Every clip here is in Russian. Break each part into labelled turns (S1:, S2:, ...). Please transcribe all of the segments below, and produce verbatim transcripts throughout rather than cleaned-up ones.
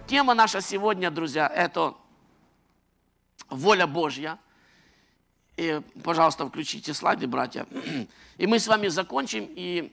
S1: тема наша сегодня, друзья, это воля Божья. И, пожалуйста, включите слайды, братья. И мы с вами закончим. И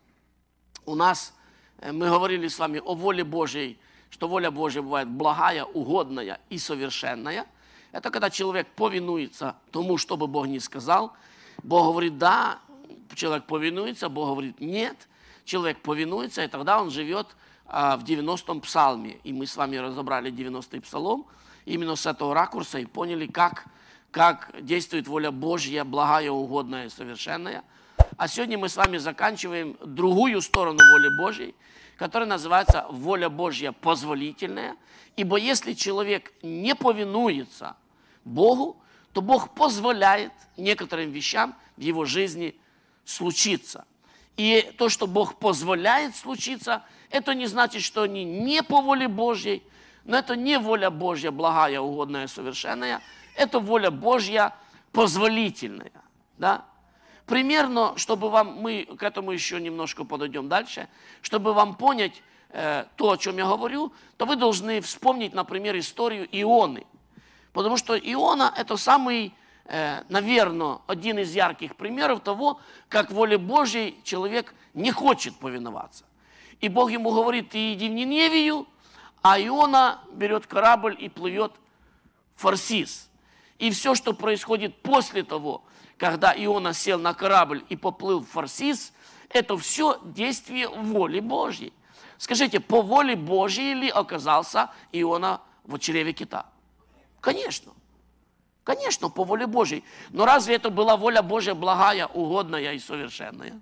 S1: у нас, мы говорили с вами о воле Божьей, что воля Божья бывает благая, угодная и совершенная. Это когда человек повинуется тому, что бы Бог ни сказал. Бог говорит «да», человек повинуется, Бог говорит «нет». Человек повинуется, и тогда он живет а, в девяностом псалме. И мы с вами разобрали девяностый псалом именно с этого ракурса и поняли, как, как действует воля Божья, благая, угодная и совершенная. А сегодня мы с вами заканчиваем другую сторону воли Божьей, которая называется воля Божья позволительная. Ибо если человек не повинуется Богу, то Бог позволяет некоторым вещам в его жизни случиться. И то, что Бог позволяет случиться, это не значит, что они не по воле Божьей, но это не воля Божья благая, угодная, совершенная, это воля Божья позволительная. Да? Примерно, чтобы вам, мы к этому еще немножко подойдем дальше, чтобы вам понять э, то, о чем я говорю, то вы должны вспомнить, например, историю Ионы. Потому что Иона – это самый, э, наверное, один из ярких примеров того, как воле Божьей человек не хочет повиноваться. И Бог ему говорит, ты иди в Ниневию, а Иона берет корабль и плывет в Фарсис. И все, что происходит после того, когда Иона сел на корабль и поплыл в Фарсис, это все действие воли Божьей. Скажите, по воле Божьей ли оказался Иона в чреве кита? Конечно. Конечно, по воле Божьей. Но разве это была воля Божья благая, угодная и совершенная?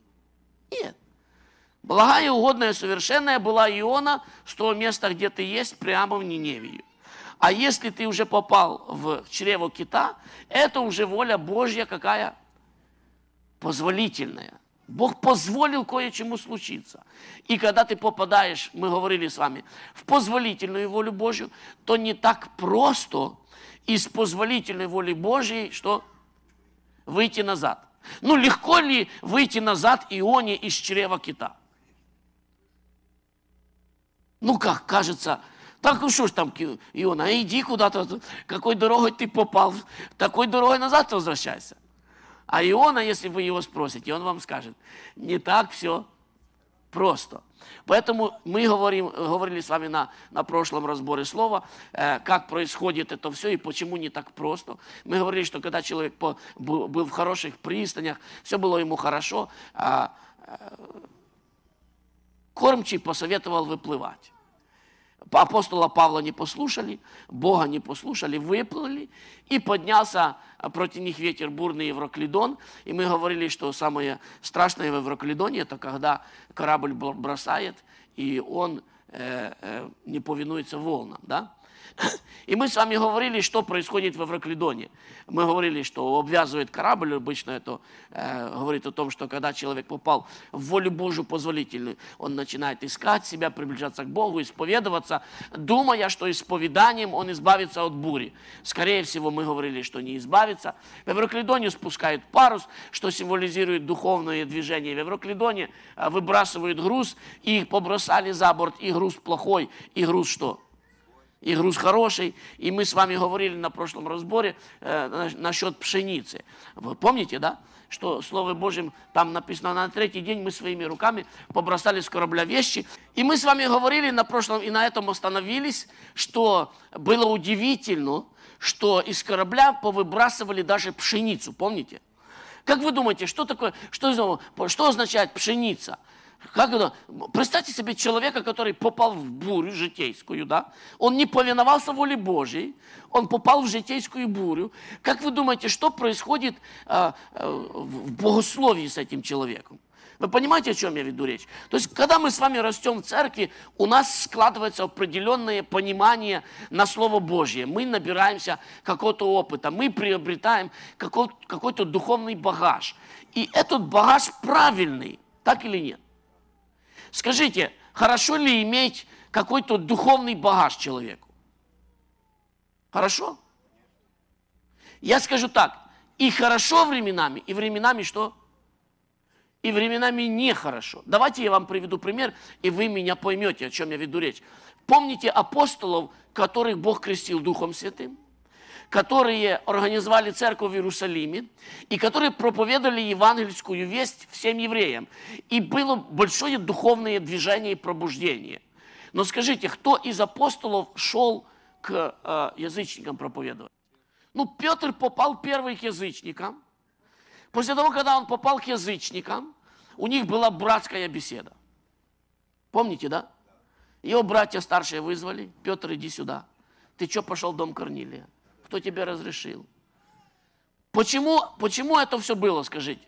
S1: Нет. Благая, угодная и совершенная была Иона с того места, где ты есть, прямо в Ниневию. А если ты уже попал в чрево кита, это уже воля Божья какая? Позволительная. Бог позволил кое-чему случиться. И когда ты попадаешь, мы говорили с вами, в позволительную волю Божью, то не так просто из позволительной воли Божьей, что выйти назад. Ну, легко ли выйти назад Ионе из чрева кита? Ну, как, кажется, так, ну что ж там, Иона, иди куда-то, какой дорогой ты попал, такой дорогой назад возвращайся. А Иона, если вы его спросите, он вам скажет, не так все просто. Поэтому мы говорим, говорили с вами на, на прошлом разборе слова, э, как происходит это все и почему не так просто. Мы говорили, что когда человек по, был, был в хороших пристанях, все было ему хорошо, а, а, кормчий посоветовал выплывать. Апостола Павла не послушали, Бога не послушали, выплыли, и поднялся против них ветер бурный Евроклидон. И мы говорили, что самое страшное в Евроклидоне, это когда корабль бросает, и он э, э, не повинуется волнам. Да? И мы с вами говорили, что происходит в Евроклидоне. Мы говорили, что обвязывает корабль, обычно это э, говорит о том, что когда человек попал в волю Божию позволительную, он начинает искать себя, приближаться к Богу, исповедоваться, думая, что исповеданием он избавится от бури. Скорее всего, мы говорили, что не избавится. В Евроклидоне спускают парус, что символизирует духовное движение. В Евроклидоне э, выбрасывают груз, и их побросали за борт, и груз плохой, и груз что? И груз хороший. И мы с вами говорили на прошлом разборе э, насчет пшеницы. Вы помните, да? Что Слово Божьим там написано, на третий день мы своими руками побросали с корабля вещи. И мы с вами говорили на прошлом, и на этом остановились, что было удивительно, что из корабля повыбрасывали даже пшеницу. Помните? Как вы думаете, что такое, что, что означает пшеница? Как это? Представьте себе человека, который попал в бурю житейскую, да? Он не повиновался воле Божьей, он попал в житейскую бурю. Как вы думаете, что происходит а, а, в богословии с этим человеком? Вы понимаете, о чем я веду речь? То есть, когда мы с вами растем в церкви, у нас складывается определенное понимание на Слово Божье. Мы набираемся какого-то опыта, мы приобретаем какой-то духовный багаж. И этот багаж правильный, так или нет? Скажите, хорошо ли иметь какой-то духовный багаж человеку? Хорошо? Я скажу так, и хорошо временами, и временами что? и временами нехорошо. Давайте я вам приведу пример, и вы меня поймете, о чем я веду речь. Помните апостолов, которых Бог крестил Духом Святым, которые организовали церковь в Иерусалиме, и которые проповедовали евангельскую весть всем евреям. И было большое духовное движение и пробуждение. Но скажите, кто из апостолов шел к э, язычникам проповедовать? Ну, Петр попал первый к язычникам. После того, когда он попал к язычникам, у них была братская беседа. Помните, да? Его братья старшие вызвали. Петр, иди сюда. Ты что пошел в дом Корнилия? Кто тебе разрешил? Почему, почему это все было, скажите?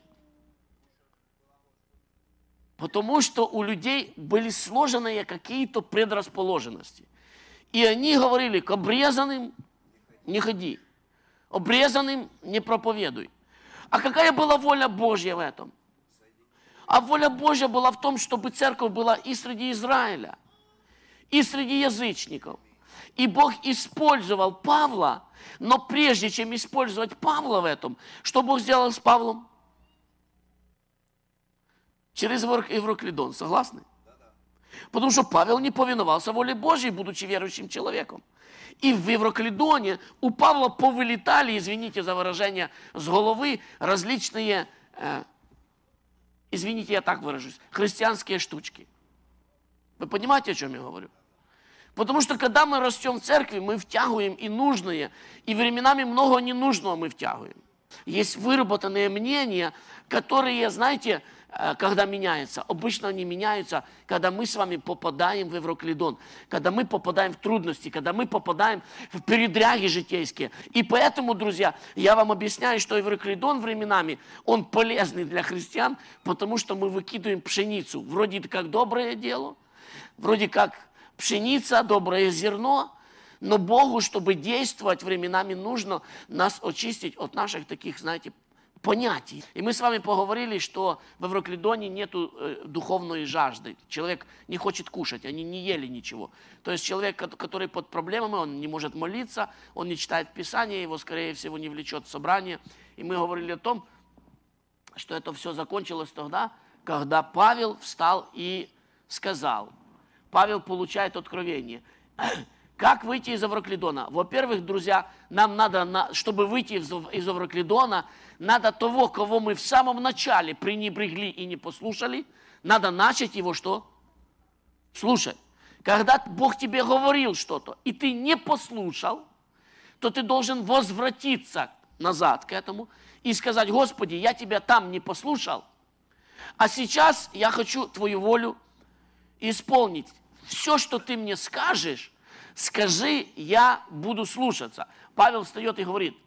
S1: Потому что у людей были сложенные какие-то предрасположенности. И они говорили, к обрезанным не ходи, обрезанным не проповедуй. А какая была воля Божья в этом? А воля Божья была в том, чтобы церковь была и среди Израиля, и среди язычников. И Бог использовал Павла, но прежде чем использовать Павла в этом, что Бог сделал с Павлом? Через Евроклидон, согласны? Потому что Павел не повиновался воле Божьей, будучи верующим человеком. И в Евроклидоне у Павла повылетали, извините за выражение, с головы различные, э, извините, я так выражусь, христианские штучки. Вы понимаете, о чем я говорю? Потому что когда мы растем в церкви, мы втягиваем и нужное, и временами много ненужного мы втягиваем. Есть выработанные мнения, которые, знаете, когда меняются. Обычно они меняются, когда мы с вами попадаем в Евроклидон, когда мы попадаем в трудности, когда мы попадаем в передряги житейские. И поэтому, друзья, я вам объясняю, что Евроклидон временами, он полезный для христиан, потому что мы выкидываем пшеницу. Вроде как доброе дело, вроде как пшеница, доброе зерно, но Богу, чтобы действовать, временами нужно нас очистить от наших таких, знаете, понятий. И мы с вами поговорили, что в Евроклидоне нету э, духовной жажды. Человек не хочет кушать, они не ели ничего. То есть человек, который под проблемами, он не может молиться, он не читает Писание, его, скорее всего, не влечет в собрание. И мы говорили о том, что это все закончилось тогда, когда Павел встал и сказал. Павел получает откровение. Как выйти из Евроклидона? Во-первых, друзья, нам надо, чтобы выйти из Евроклидона, надо того, кого мы в самом начале пренебрегли и не послушали, надо начать его что? Слушать. Когда Бог тебе говорил что-то, и ты не послушал, то ты должен возвратиться назад к этому и сказать: Господи, я тебя там не послушал, а сейчас я хочу Твою волю исполнить. Все, что ты мне скажешь, скажи, я буду слушаться. Павел встает и говорит: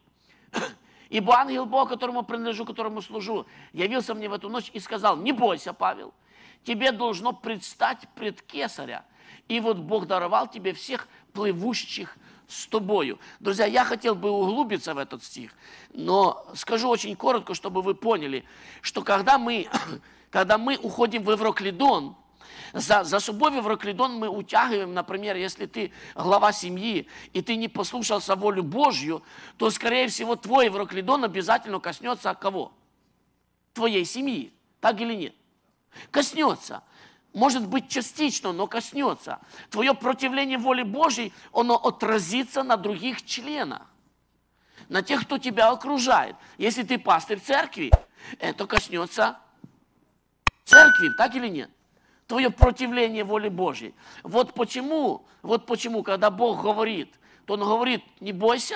S1: ибо ангел Бога, которому принадлежу, которому служу, явился мне в эту ночь и сказал: не бойся, Павел, тебе должно предстать пред Кесаря. И вот Бог даровал тебе всех плывущих с тобою. Друзья, я хотел бы углубиться в этот стих, но скажу очень коротко, чтобы вы поняли, что когда мы, когда мы уходим в Евроклидон, За, за собой в Евроклидон мы утягиваем, например, если ты глава семьи, и ты не послушался волю Божью, то, скорее всего, твой Евроклидон обязательно коснется кого? Твоей семьи. Так или нет? Коснется. Может быть, частично, но коснется. Твое противление воле Божьей, оно отразится на других членах. На тех, кто тебя окружает. Если ты пастырь церкви, это коснется церкви. Так или нет? Твое противление воле Божьей. Вот почему, вот почему, когда Бог говорит, то Он говорит: не бойся,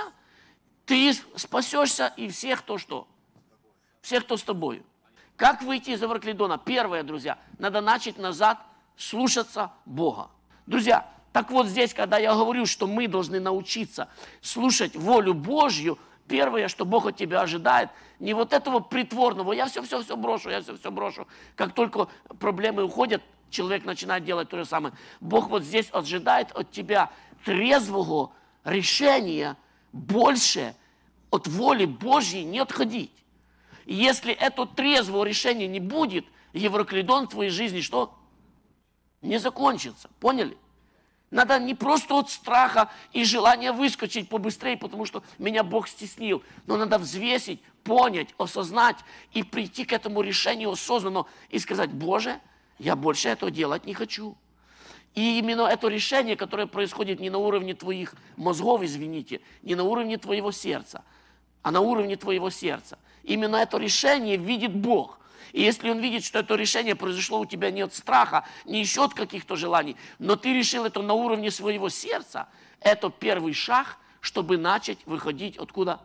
S1: ты спасешься, и всех, кто что? Всех, кто с тобой. Как выйти из Евроклидона? Первое, друзья, надо начать назад слушаться Бога. Друзья, так вот здесь, когда я говорю, что мы должны научиться слушать волю Божью, первое, что Бог от тебя ожидает, не вот этого притворного: я все-все-все брошу, я все-все брошу. Как только проблемы уходят, человек начинает делать то же самое. Бог вот здесь ожидает от тебя трезвого решения больше от воли Божьей не отходить. И если это трезвого решения не будет, Евроклидон в твоей жизни что? Не закончится. Поняли? Надо не просто от страха и желания выскочить побыстрее, потому что меня Бог стеснил. Но надо взвесить, понять, осознать и прийти к этому решению осознанно и сказать: Боже, я больше этого делать не хочу. И именно это решение, которое происходит не на уровне твоих мозгов, извините, не на уровне твоего сердца, а на уровне твоего сердца. Именно это решение видит Бог. И если Он видит, что это решение произошло у тебя не от страха, не еще от каких-то желаний, но ты решил это на уровне своего сердца, это первый шаг, чтобы начать выходить откуда?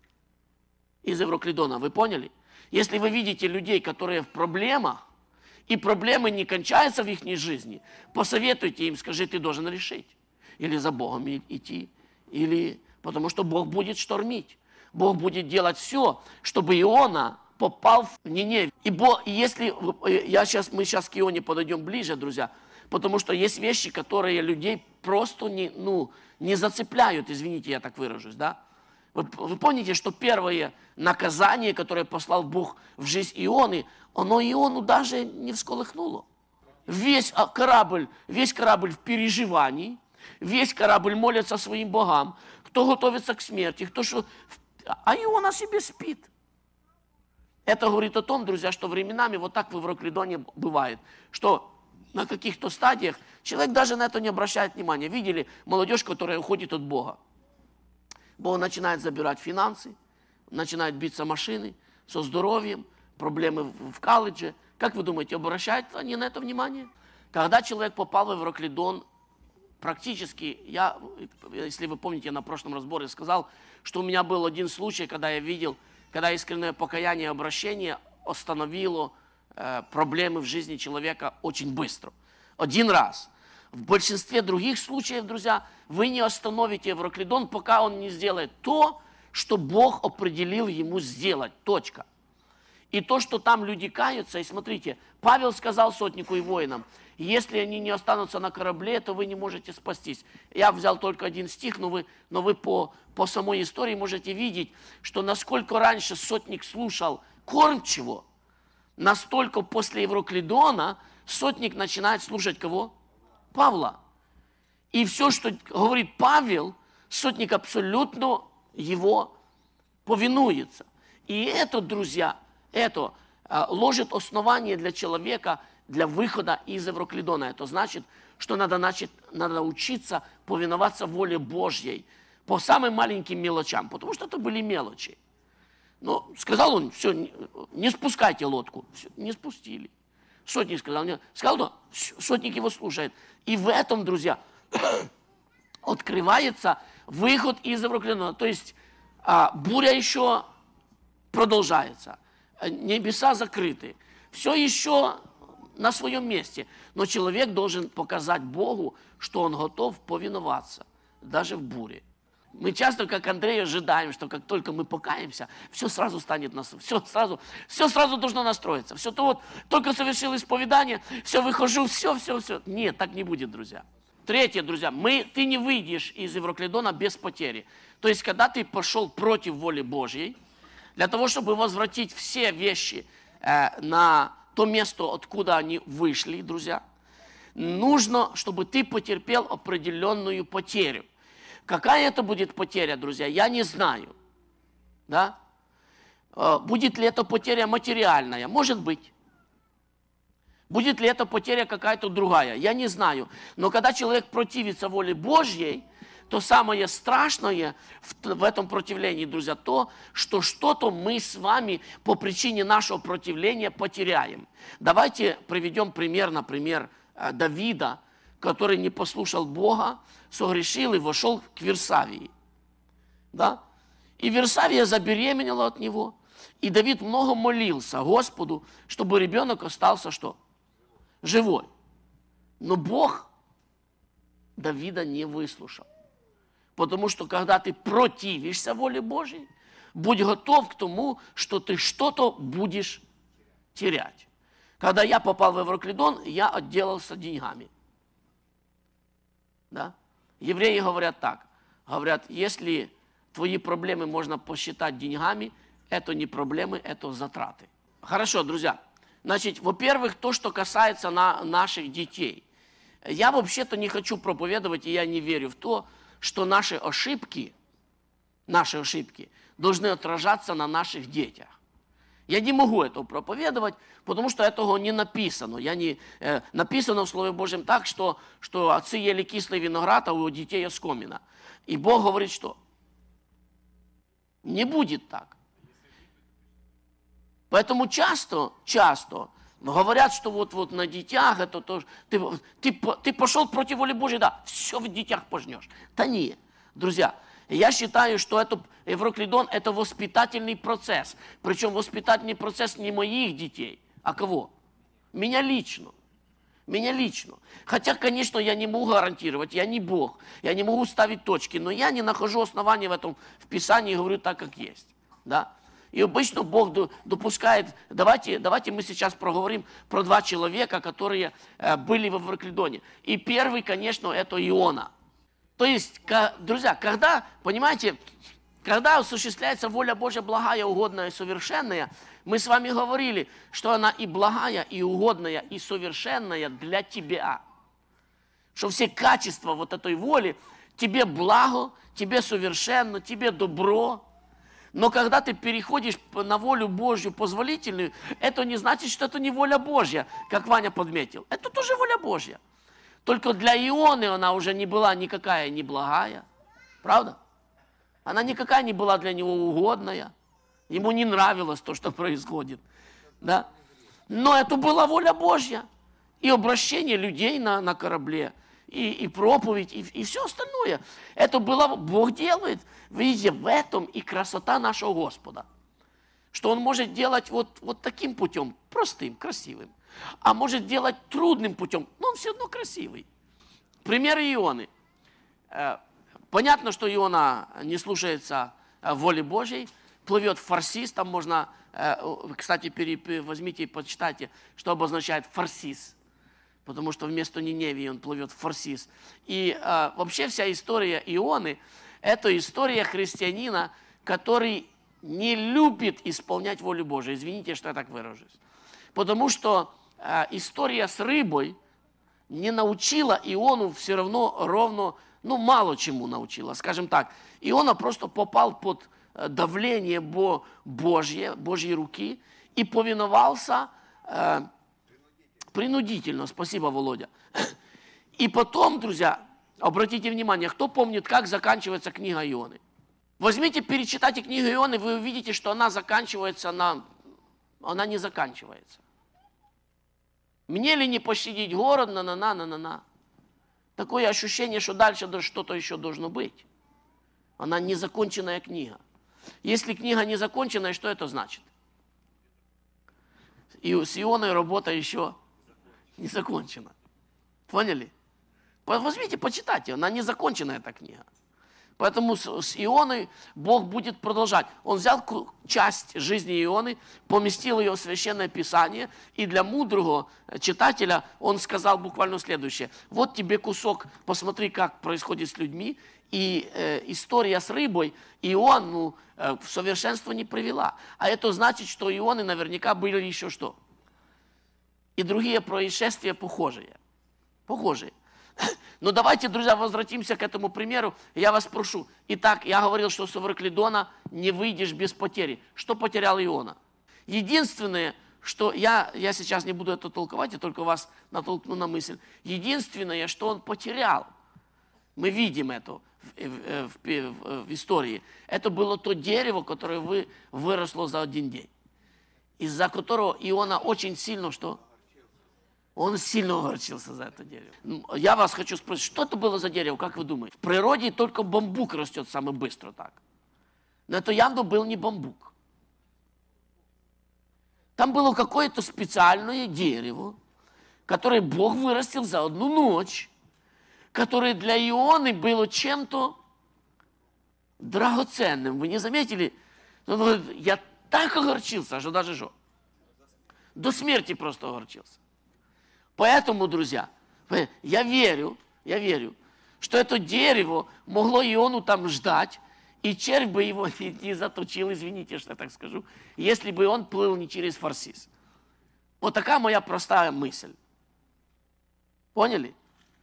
S1: Из Евроклидона. Вы поняли? Если вы видите людей, которые в проблемах, и проблемы не кончаются в их жизни, посоветуйте им, скажи, ты должен решить. Или за Богом идти, или потому что Бог будет штормить. Бог будет делать все, чтобы Иона попал в Ниневию. И Бог, если я сейчас, мы сейчас к Ионе подойдем ближе, друзья, потому что есть вещи, которые людей просто не, ну, не зацепляют, извините, я так выражусь, да? Вы, вы помните, что первое наказание, которое послал Бог в жизнь Ионы, оно Иону даже не всколыхнуло. Весь корабль, весь корабль в переживании, весь корабль молится своим богам, кто готовится к смерти, кто что... А Иона себе спит. Это говорит о том, друзья, что временами вот так в Евроклидоне бывает, что на каких-то стадиях человек даже на это не обращает внимания. Видели молодежь, которая уходит от Бога? Бог начинает забирать финансы, начинают биться машины со здоровьем, проблемы в колледже. Как вы думаете, обращают они на это внимание? Когда человек попал в Евроклидон, практически, я, если вы помните, я на прошлом разборе сказал, что у меня был один случай, когда я видел, когда искреннее покаяние и обращение остановило э, проблемы в жизни человека очень быстро. Один раз. В большинстве других случаев, друзья, вы не остановите Евроклидон, пока он не сделает то, что Бог определил ему сделать. Точка. И то, что там люди каются, и смотрите, Павел сказал сотнику и воинам, если они не останутся на корабле, то вы не можете спастись. Я взял только один стих, но вы, но вы по, по самой истории можете видеть, что насколько раньше сотник слушал кормчего, настолько после Евроклидона сотник начинает слушать кого? Павла. И все, что говорит Павел, сотник абсолютно его повинуется. И это, друзья, это а, ложит основание для человека для выхода из Евроклидона. Это значит, что надо, начать, надо учиться повиноваться воле Божьей по самым маленьким мелочам, потому что это были мелочи. Но сказал он, все, не, не спускайте лодку. Все, не спустили. Сотник сказал, нет. Сказал, да, сотник его слушает. И в этом, друзья, открывается выход из Евроклидона. То есть а, буря еще продолжается. Небеса закрыты. Все еще на своем месте. Но человек должен показать Богу, что он готов повиноваться, даже в буре. Мы часто, как Андрей, ожидаем, что как только мы покаемся, все сразу станет нас, все сразу, все сразу должно настроиться. Все то вот, только совершил исповедание, все, выхожу, все, все, все. Нет, так не будет, друзья. Третье, друзья, мы, ты не выйдешь из Евроклидона без потери. То есть, когда ты пошел против воли Божьей, для того, чтобы возвратить все вещи э, на то место, откуда они вышли, друзья, нужно, чтобы ты потерпел определенную потерю. Какая это будет потеря, друзья, я не знаю. Да? Будет ли это потеря материальная? Может быть. Будет ли это потеря какая-то другая? Я не знаю. Но когда человек противится воле Божьей, то самое страшное в, в этом противлении, друзья, то, что что-то мы с вами по причине нашего противления потеряем. Давайте приведем пример, например, Давида, который не послушал Бога, согрешил и вошел к Версавии. Да? И Версавия забеременела от него. И Давид много молился Господу, чтобы ребенок остался что? Живой. Но Бог Давида не выслушал. Потому что когда ты противишься воле Божьей, будь готов к тому, что ты что-то будешь терять. Когда я попал в Евроклидон, я отделался деньгами. Да? Евреи говорят так. Говорят, если твои проблемы можно посчитать деньгами, это не проблемы, это затраты. Хорошо, друзья. Значит, во-первых, то, что касается на наших детей. Я вообще-то не хочу проповедовать, и я не верю в то, что наши ошибки, наши ошибки должны отражаться на наших детях. Я не могу этого проповедовать, потому что этого не написано. Я не, э, написано в Слове Божьем так, что, что отцы ели кислый виноград, а у детей оскомина. И Бог говорит, что не будет так. Поэтому часто, часто говорят, что вот, вот на детях это тоже, ты, ты, ты пошел против воли Божьей, да, все в детях пожнешь. Да нет, друзья, я считаю, что это, Евроклидон – это воспитательный процесс. Причем воспитательный процесс не моих детей, а кого? Меня лично. Меня лично. Хотя, конечно, я не могу гарантировать, я не Бог, я не могу ставить точки, но я не нахожу основания в этом в Писании и говорю так, как есть. Да? И обычно Бог допускает, давайте, давайте мы сейчас проговорим про два человека, которые были в Евроклидоне. И первый, конечно, это Иона. То есть, друзья, когда, понимаете, когда осуществляется воля Божья благая, угодная и совершенная, мы с вами говорили, что она и благая, и угодная, и совершенная для тебя. Что все качества вот этой воли, тебе благо, тебе совершенно, тебе добро. Но когда ты переходишь на волю Божью позволительную, это не значит, что это не воля Божья, как Ваня подметил. Это тоже воля Божья. Только для Ионы она уже не была никакая не благая. Правда? Она никакая не была для него угодная. Ему не нравилось то, что происходит. Да? Но это была воля Божья. И обращение людей на, на корабле, и, и проповедь, и, и все остальное. Это было, Бог делает. Видите, в этом и красота нашего Господа. Что Он может делать вот, вот таким путем, простым, красивым. А может делать трудным путем, но Он все равно красивый. Пример Ионы. Понятно, что Иона не слушается воли Божьей, плывет в Фарсис, там можно, кстати, возьмите и почитайте, что обозначает Фарсис, потому что вместо Ниневии он плывет в Фарсис. И вообще вся история Ионы – это история христианина, который не любит исполнять волю Божию. Извините, что я так выражусь. Потому что история с рыбой не научила Иону все равно ровно, ну, мало чему научила, скажем так. Иона просто попал под давление Божье, Божьей руки и повиновался э, принудительно. Спасибо, Володя. И потом, друзья, обратите внимание, кто помнит, как заканчивается книга Ионы? Возьмите, перечитайте книгу Ионы, вы увидите, что она заканчивается на... Она не заканчивается. Мне ли не пощадить город, на-на-на, на-на-на. Такое ощущение, что дальше что-то еще должно быть. Она незаконченная книга. Если книга незаконченная, что это значит? И с Ионой работа еще не закончена. Поняли? Возьмите, почитайте, она незаконченная эта книга. Поэтому с, с Ионой Бог будет продолжать. Он взял часть жизни Ионы, поместил ее в Священное Писание, и для мудрого читателя он сказал буквально следующее. Вот тебе кусок, посмотри, как происходит с людьми, и э, история с рыбой Иону э, в совершенство не привела. А это значит, что Ионы наверняка были еще что? И другие происшествия похожие. Похожие. Но давайте, друзья, возвратимся к этому примеру. Я вас прошу. Итак, я говорил, что с Евроклидона не выйдешь без потери. Что потерял Иона? Единственное, что я, я сейчас не буду это толковать, я только вас натолкну на мысль. Единственное, что он потерял, мы видим это в, в, в, в истории, это было то дерево, которое вы, выросло за один день. Из-за которого Иона очень сильно что? Он сильно огорчился за это дерево. Я вас хочу спросить, что это было за дерево, как вы думаете? В природе только бамбук растет самый быстро так. Но это явно был не бамбук. Там было какое-то специальное дерево, которое Бог вырастил за одну ночь, которое для Ионы было чем-то драгоценным. Вы не заметили? Он говорит, я так огорчился, что даже что? До смерти просто огорчился. Поэтому, друзья, я верю, я верю, что это дерево могло Иону там ждать, и червь бы его не, не заточил, извините, что я так скажу, если бы он плыл не через Фарсис. Вот такая моя простая мысль. Поняли?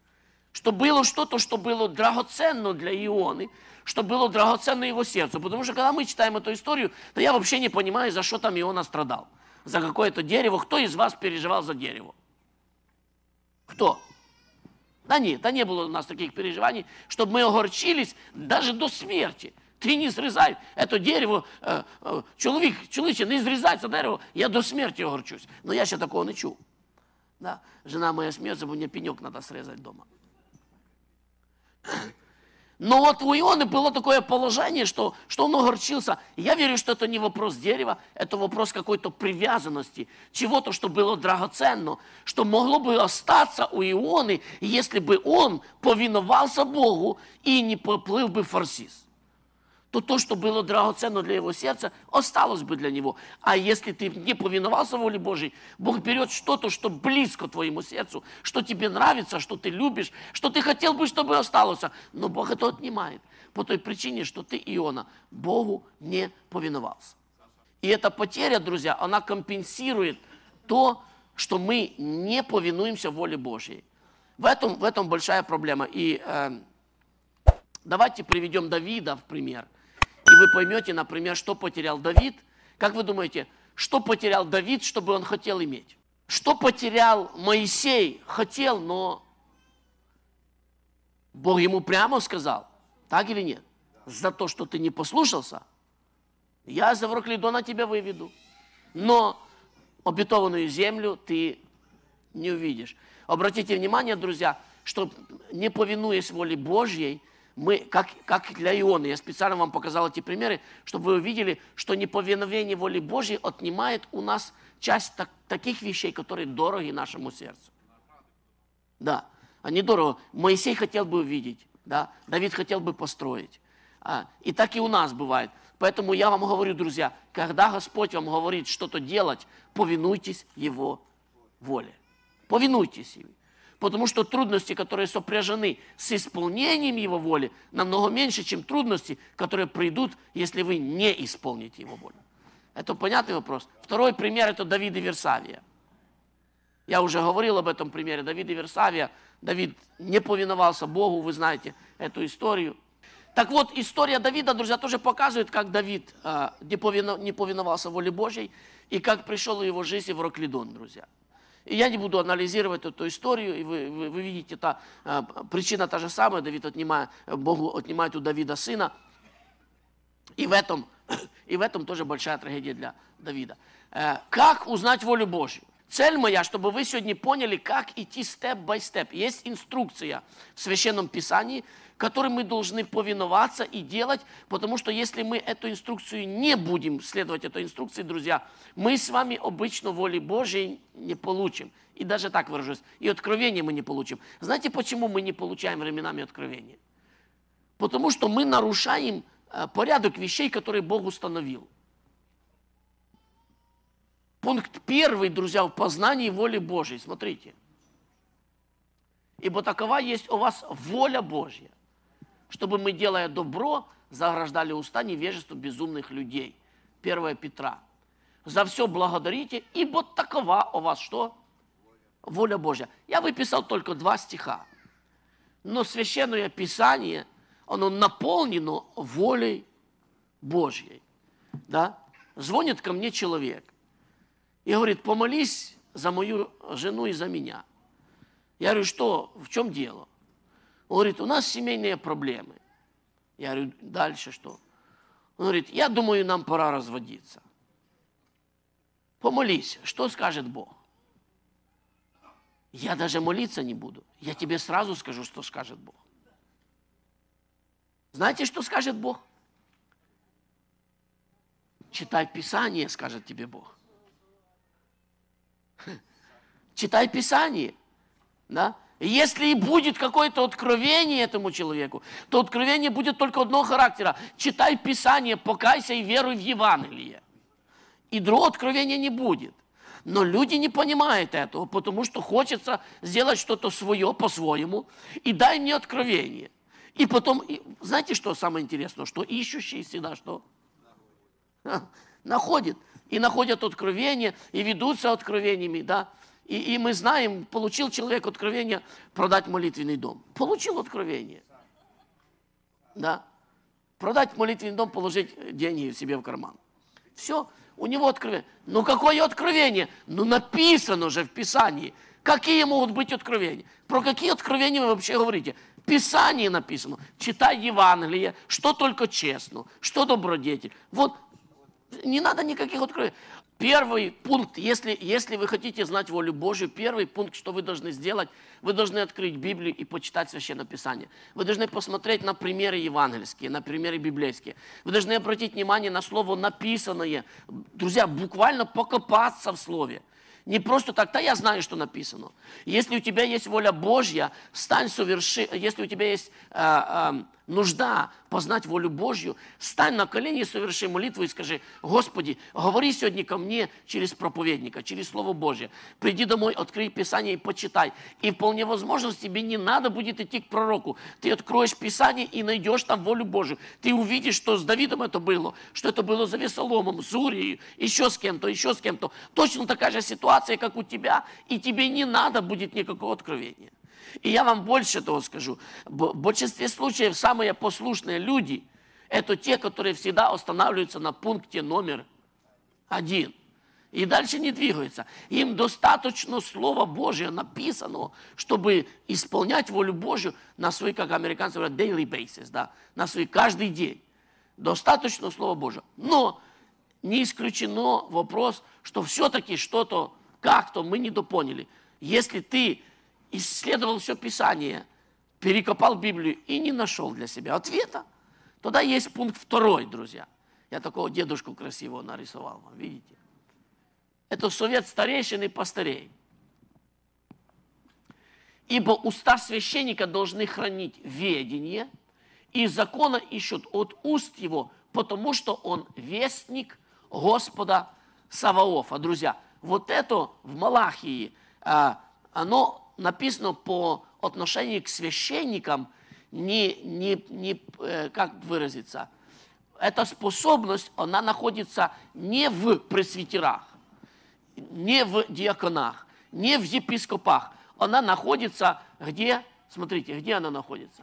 S1: Что было что-то, что было драгоценно для Ионы, что было драгоценно его сердцу. Потому что когда мы читаем эту историю, то я вообще не понимаю, за что там Иона страдал. За какое-то дерево. Кто из вас переживал за дерево? Кто? Да нет, да не было у нас таких переживаний, чтобы мы огорчились даже до смерти. Ти не зрізай, це дерево, е, е, чоловік, чоловіче, не зрізай це дерево, я до смерті огорчусь. Но я ще такого не чув. Да? Жена моя смеется, мне пенек надо срезать дома. Но вот у Ионы было такое положение, что, что он огорчился. Я верю, что это не вопрос дерева, это вопрос какой-то привязанности, чего-то, что было драгоценно, что могло бы остаться у Ионы, если бы он повиновался Богу и не поплыл бы в Фарсис. То то, что было драгоценно для его сердца, осталось бы для него. А если ты не повиновался воле Божьей, Бог берет что-то, что близко твоему сердцу, что тебе нравится, что ты любишь, что ты хотел бы, чтобы осталось. Но Бог это отнимает по той причине, что ты, Иона, Богу не повиновался. И эта потеря, друзья, она компенсирует то, что мы не повинуемся воле Божьей. В этом, в этом большая проблема. И э, давайте приведем Давида в пример. И вы поймете, например, что потерял Давид. Как вы думаете, что потерял Давид, чтобы он хотел иметь? Что потерял Моисей? Хотел, но Бог ему прямо сказал. Так или нет? За то, что ты не послушался, я за Враклидона тебя выведу. Но обетованную землю ты не увидишь. Обратите внимание, друзья, что не повинуясь воле Божьей, мы, как, как для Ионы, я специально вам показал эти примеры, чтобы вы увидели, что неповиновение воле Божьей отнимает у нас часть так, таких вещей, которые дороги нашему сердцу. Да, они дороги. Моисей хотел бы увидеть, да? Давид хотел бы построить. А, и так и у нас бывает. Поэтому я вам говорю, друзья, когда Господь вам говорит что-то делать, повинуйтесь Его воле. Повинуйтесь ей. Потому что трудности, которые сопряжены с исполнением Его воли, намного меньше, чем трудности, которые придут, если вы не исполните Его волю. Это понятный вопрос. Второй пример – это Давид и Версавия. Я уже говорил об этом примере. Давид и Версавия. Давид не повиновался Богу, вы знаете эту историю. Так вот, история Давида, друзья, тоже показывает, как Давид э, не, повинов, не повиновался воле Божьей и как пришел в его жизнь в Враклидон, друзья. И я не буду анализировать эту историю, и вы, вы, вы видите, та, э, причина та же самая, Давид отнимает, Богу отнимает у Давида сына, и в этом, и в этом тоже большая трагедия для Давида. Э, как узнать волю Божью? Цель моя, чтобы вы сегодня поняли, как идти степ-бай-степ. Есть инструкция в Священном Писании, которой мы должны повиноваться и делать, потому что если мы эту инструкцию не будем следовать этой инструкции, друзья, мы с вами обычно воли Божьей не получим. И даже так выражусь, и откровения мы не получим. Знаете, почему мы не получаем временами откровения? Потому что мы нарушаем порядок вещей, которые Бог установил. Пункт первый, друзья, в познании воли Божьей. Смотрите. Ибо такова есть у вас воля Божья, чтобы мы, делая добро, заграждали уста невежеству безумных людей. первое Петра. За все благодарите, ибо такова у вас что? Воля Божья. Я выписал только два стиха. Но Священное Писание, оно наполнено волей Божьей. Да? Звонит ко мне человек и говорит, помолись за мою жену и за меня. Я говорю, что, в чем дело? Он говорит, у нас семейные проблемы. Я говорю, дальше что? Он говорит, я думаю, нам пора разводиться. Помолись, что скажет Бог? Я даже молиться не буду. Я тебе сразу скажу, что скажет Бог. Знаете, что скажет Бог? Читай Писание, скажет тебе Бог. Читай Писание. Да? Если и будет какое-то откровение этому человеку, то откровение будет только одного характера. Читай Писание, покайся и веруй в Евангелие. И другого откровения не будет. Но люди не понимают этого, потому что хочется сделать что-то свое по-своему. И дай мне откровение. И потом, знаете, что самое интересное? Что ищущие всегда что? Находят. И находят откровения, и ведутся откровениями, да. И, и мы знаем, получил человек откровение продать молитвенный дом. Получил откровение. Да. Продать молитвенный дом, положить деньги себе в карман. Все, у него откровение. Ну какое откровение? Ну написано же в Писании. Какие могут быть откровения? Про какие откровения вы вообще говорите? В Писании написано. Читай Евангелие, что только честно, что добродетель. Вот, не надо никаких откровений. Первый пункт, если, если вы хотите знать волю Божию, первый пункт, что вы должны сделать, вы должны открыть Библию и почитать Священное Писание. Вы должны посмотреть на примеры евангельские, на примеры библейские. Вы должны обратить внимание на слово написанное. Друзья, буквально покопаться в слове. Не просто так, да я знаю, что написано. Если у тебя есть воля Божья, стань соверши, если у тебя есть э, э, нужда познать волю Божью, стань на колени и соверши молитву и скажи: Господи, говори сегодня ко мне через проповедника, через Слово Божье. Приди домой, открой Писание и почитай. И вполне возможно, тебе не надо будет идти к пророку. Ты откроешь Писание и найдешь там волю Божью. Ты увидишь, что с Давидом это было, что это было за Весоломом, с Урией, еще с кем-то, еще с кем-то. Точно такая же ситуация, как у тебя, и тебе не надо будет никакого откровения. И я вам больше того скажу. В большинстве случаев самые послушные люди – это те, которые всегда останавливаются на пункте номер один. И дальше не двигаются. Им достаточно Слова Божьего написано, чтобы исполнять волю Божью на свой, как американцы говорят, daily basis, да, на свой каждый день. Достаточно Слова Божьего. Но не исключено вопрос, что все-таки что-то, как-то мы недопоняли. Если ты исследовал все Писание, перекопал Библию и не нашел для себя ответа, тогда есть пункт второй, друзья. Я такого дедушку красивого нарисовал вам, видите? Это совет старейшин и пастырей. Ибо уста священника должны хранить ведение, и закона ищут от уст его, потому что он вестник Господа Саваофа. Друзья, вот это в Малахии, оно написано по отношению к священникам, не, не, не, как выразиться, эта способность, она находится не в пресвитерах, не в диаконах, не в епископах. Она находится где? Смотрите, где она находится?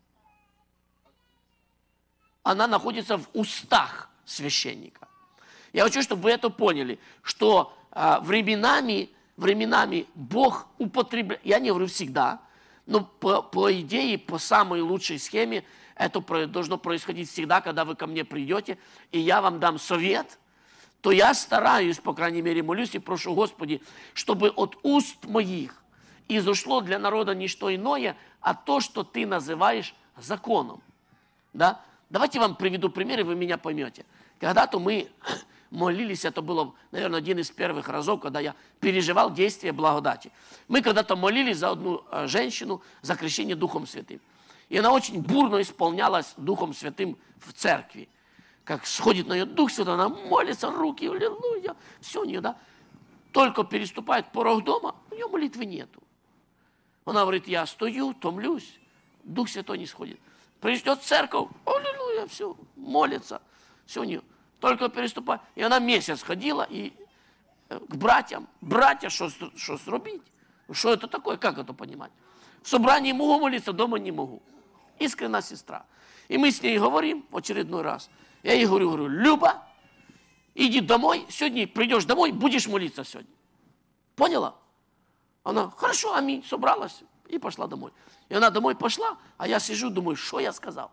S1: Она находится в устах священника. Я хочу, чтобы вы это поняли, что а, временами, временами Бог употребляет, я не говорю всегда, но по, по идее, по самой лучшей схеме, это должно происходить всегда, когда вы ко мне придете, и я вам дам совет, то я стараюсь, по крайней мере, молюсь и прошу, Господи, чтобы от уст моих изошло для народа не что иное, а то, что ты называешь законом. Да? Давайте я вам приведу пример, и вы меня поймете. Когда-то мы молились, это было, наверное, один из первых разов, когда я переживал действие благодати. Мы когда-то молились за одну женщину за крещение Духом Святым. И она очень бурно исполнялась Духом Святым в церкви. Как сходит на нее Дух Святой, она молится, руки, аллилуйя, все у нее, да. Только переступает порог дома, у нее молитвы нету. Она говорит: я стою, томлюсь, Дух Святой не сходит. Придет в церковь, аллилуйя, все, молится, все у нее. Только переступает. И она месяц ходила и к братьям. Братья, что зробить? Что это такое? Как это понимать? В собрании могу молиться, дома не могу. Искренняя сестра. И мы с ней говорим в очередной раз. Я ей говорю, говорю: Люба, иди домой, сегодня придешь домой, будешь молиться сегодня. Поняла? Она: хорошо, аминь, собралась и пошла домой. И она домой пошла, а я сижу, думаю, что я сказал?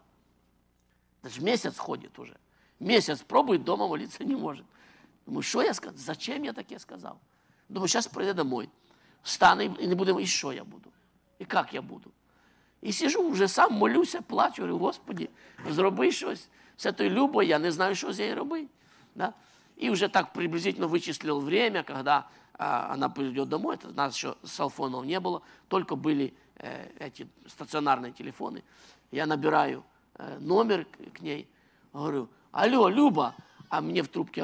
S1: Даже месяц ходит уже. Месяц пробует, дома молиться не может. Думаю, что я сказал? Зачем я таке сказал? Думаю, сейчас приду домой, встану и не буду, и что я буду? И как я буду? І сижу, вже сам молюся, плачу, говорю: Господи, зроби щось з цією Любою, я не знаю, що з нею робити. Да? И уже так приблизительно вычислил время, когда а, она придет домой. Это, у нас еще селфонов не было, только были э, эти стационарные телефоны. Я набираю э, номер к, к ней, говорю: алло, Люба, а мне в трубке: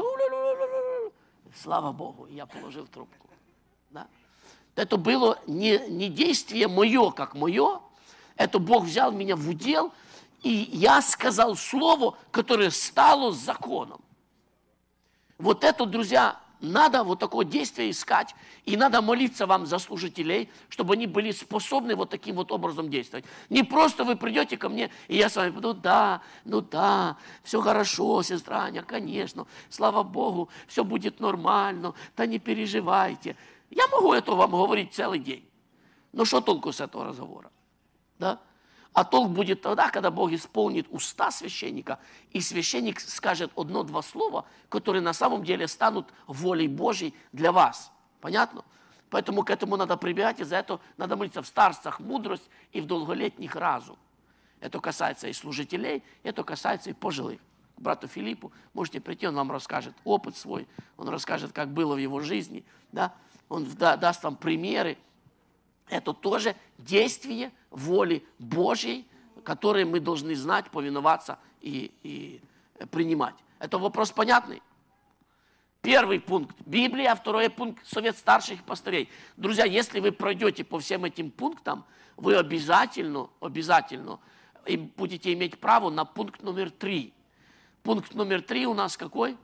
S1: слава Богу, я положил трубку. Да? Это было не, не действие мое, как мое, это Бог взял меня в удел, и я сказал слово, которое стало законом. Вот это, друзья, надо вот такое действие искать, и надо молиться вам за служителей, чтобы они были способны вот таким вот образом действовать. Не просто вы придете ко мне, и я с вами буду, да, ну да, все хорошо, сестра Аня, конечно, слава Богу, все будет нормально, да не переживайте. Я могу это вам говорить целый день. Но что толку с этого разговора? Да? А толк будет тогда, когда Бог исполнит уста священника, и священник скажет одно-два слова, которые на самом деле станут волей Божьей для вас. Понятно? Поэтому к этому надо прибегать, и за это надо молиться в старцах мудрость и в долголетних разум. Это касается и служителей, это касается и пожилых. К брату Филиппу можете прийти, он вам расскажет опыт свой, он расскажет, как было в его жизни, да? Он даст вам примеры. Это тоже действие воли Божьей, которые мы должны знать, повиноваться и, и принимать. Это вопрос понятный? Первый пункт – Библия, а второй пункт – Совет старших пастырей. Друзья, если вы пройдете по всем этим пунктам, вы обязательно, обязательно будете иметь право на пункт номер три. Пункт номер три у нас какой?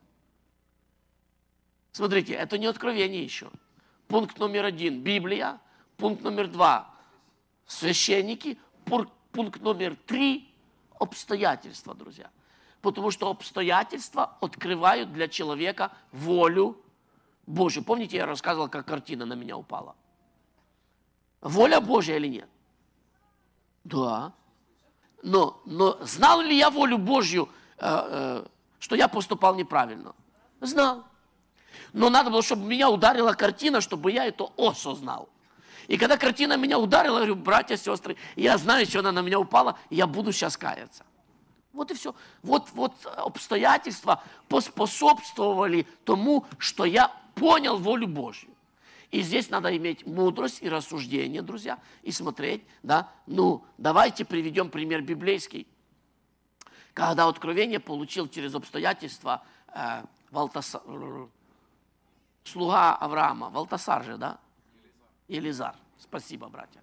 S1: Смотрите, это не откровение еще. Пункт номер один – Библия. Пункт номер два – священники. Пункт номер три – обстоятельства, друзья. Потому что обстоятельства открывают для человека волю Божью. Помните, я рассказывал, как картина на меня упала? Воля Божья или нет? Да. Но, но знал ли я волю Божью, э, э, что я поступал неправильно? Знал. Но надо было, чтобы меня ударила картина, чтобы я это осознал. И когда картина меня ударила, я говорю, братья, сестры, я знаю, что она на меня упала, и я буду сейчас каяться. Вот и все. Вот, вот обстоятельства поспособствовали тому, что я понял волю Божью. И здесь надо иметь мудрость и рассуждение, друзья, и смотреть, да. Ну, давайте приведем пример библейский. Когда откровение получил через обстоятельства э, Валтасар, слуга Авраама, Валтасар же, да? Елизар. Спасибо, братья.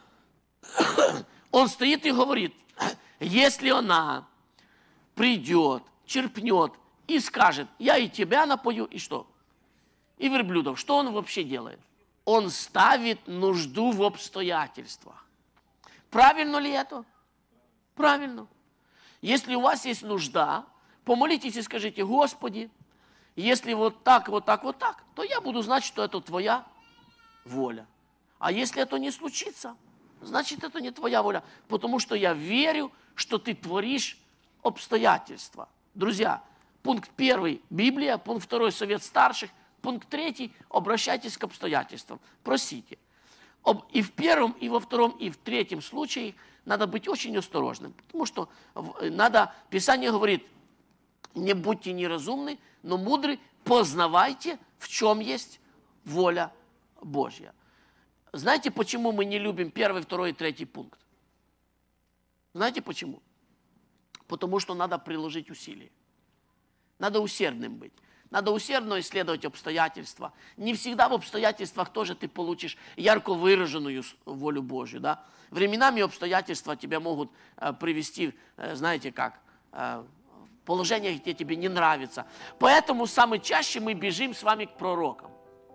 S1: Он стоит и говорит, если она придет, черпнет и скажет, я и тебя напою, и что? И верблюдов. Что он вообще делает? Он ставит нужду в обстоятельствах. Правильно ли это? Правильно. Если у вас есть нужда, помолитесь и скажите, Господи, если вот так, вот так, вот так, то я буду знать, что это твоя воля. А если это не случится, значит, это не твоя воля, потому что я верю, что ты творишь обстоятельства. Друзья, пункт первый – Библия, пункт второй – Совет старших, пункт третий – обращайтесь к обстоятельствам, просите. И в первом, и во втором, и в третьем случае надо быть очень осторожным, потому что надо, Писание говорит, не будьте неразумны, но мудры, познавайте, в чем есть воля Божья. Знаете, почему мы не любим первый, второй и третий пункт? Знаете почему? Потому что надо приложить усилия. Надо усердным быть. Надо усердно исследовать обстоятельства. Не всегда в обстоятельствах тоже ты получишь ярко выраженную волю Божью. Да? Временами обстоятельства тебя могут э, привести, э, знаете как, э, в положение, где тебе не нравится. Поэтому самое чаще мы бежим с вами к пророкам.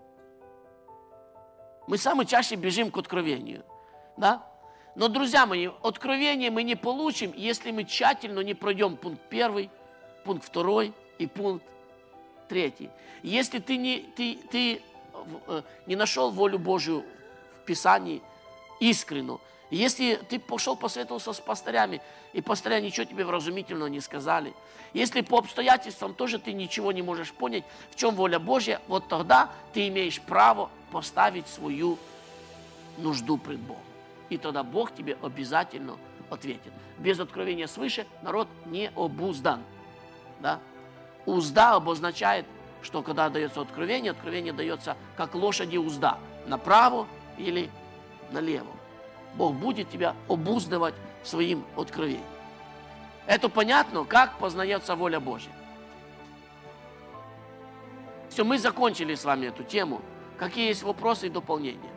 S1: Мы самое чаще бежим к откровению. Да? Но, друзья мои, откровение мы не получим, если мы тщательно не пройдем пункт первый, пункт второй и пункт третий. Если ты не, ты, ты не нашел волю Божию в Писании искренне, если ты пошел посоветовался с пастырями, и пастыря ничего тебе вразумительного не сказали, если по обстоятельствам тоже ты ничего не можешь понять, в чем воля Божья, вот тогда ты имеешь право поставить свою нужду пред Богом. И тогда Бог тебе обязательно ответит. Без откровения свыше народ не обуздан. Да? Узда обозначает, что когда дается откровение, откровение дается как лошади узда. Направо или налево. Бог будет тебя обуздывать своим откровением. Это понятно, как познается воля Божья. Все, мы закончили с вами эту тему. Какие есть вопросы и дополнения?